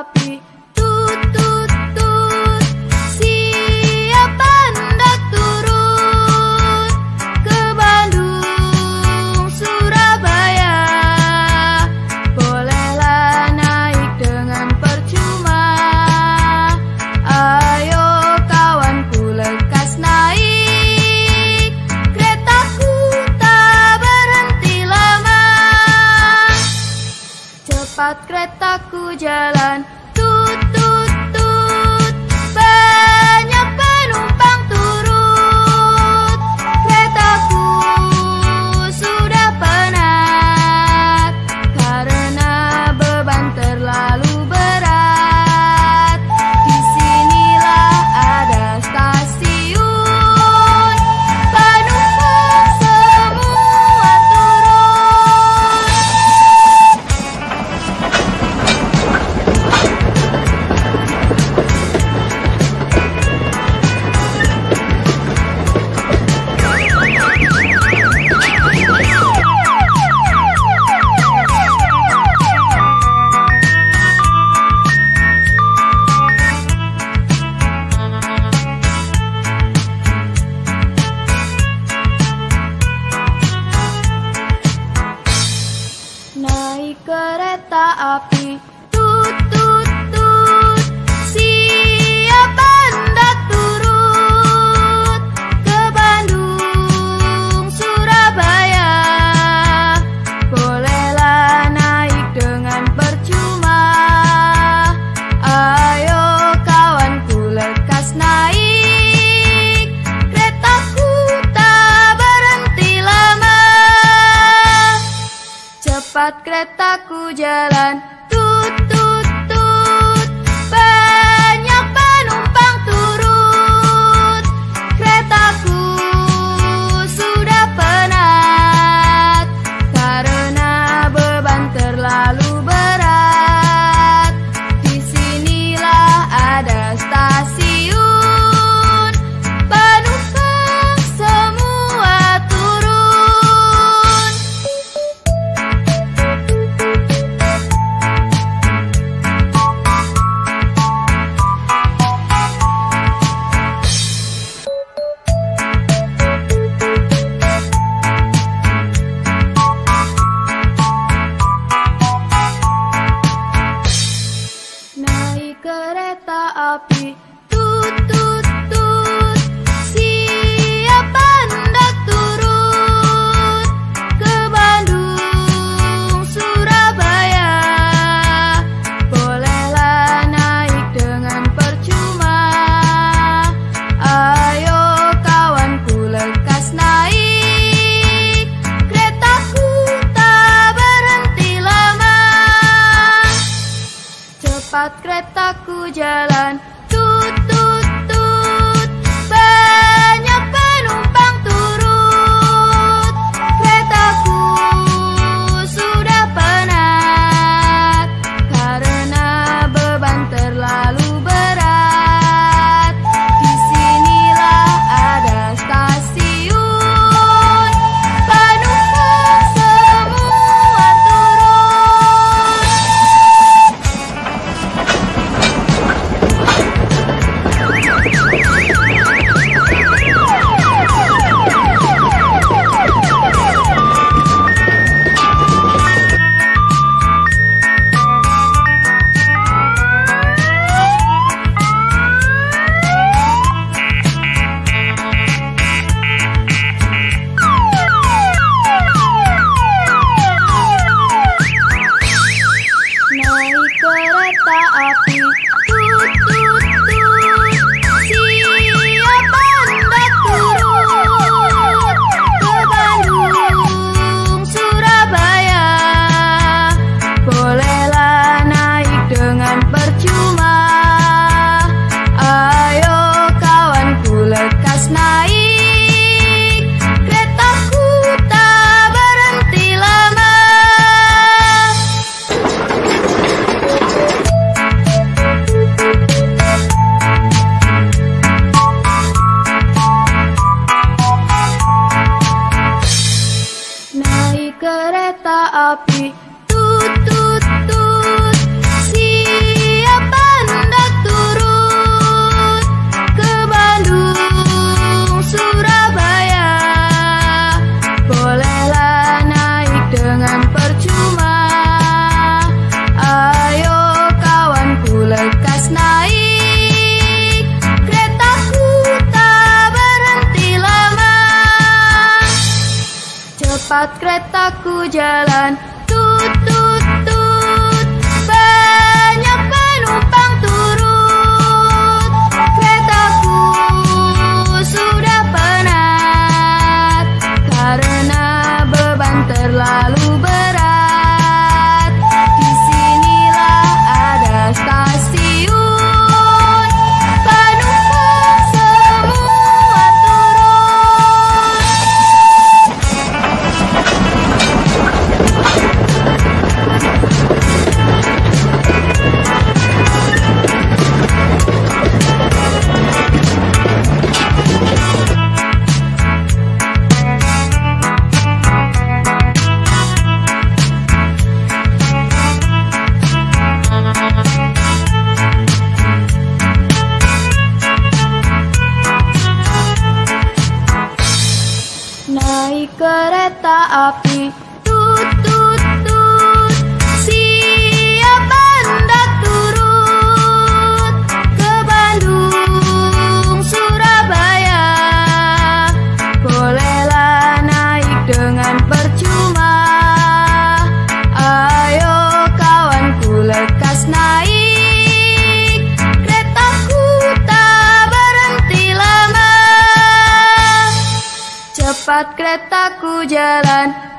api. Tut tut tut, siapa hendak turun ke Bandung, Surabaya? Bolehlah naik dengan percuma. Ayo kawanku lekas naik, keretaku tak berhenti lama. Cepat keretaku jalan, tut tut tut, banyak penumpang turut. Keretaku sudah penat karena beban terlalu berat. Disinilah ada stasiun, penumpang semua turun. Naik kereta api, tut tut tut, siapa hendak turut ke Bandung, Surabaya? Bolehlah naik dengan percuma. Ayo kawanku lekas naik, keretaku tak berhenti lama. Cepat keretaku jalan, tut tut tut, banyak penumpang turut. Keretaku sudah penat karena beban terlalu berat. Disinilah ada stasiun, penumpang semua turun. Naik kereta api, tut tut tut, siapa hendak turut ke Bandung, Surabaya? Bolehlah naik dengan percuma. Ayo kawanku lekas naik, keretaku tak berhenti lama. Cepat keretaku jalan, tut tut tut, banyak penumpang turut. Keretaku sudah penat karena beban terlalu berat. Disinilah ada stasiun, penumpang semua turun. keretaku jalan. Tut tut tut, banyak penumpang turut. Keretaku sudah penat karena beban terlalu berat. Disinilah ada stasiun, penumpang semua turun. Naik kereta api, tut tut tut, siap hendak turun ke Bandung, Surabaya. Bolehlah naik dengan percuma, ayo kawanku lekas naik. Keretaku tak berhenti lama, cepat keretaku jalan.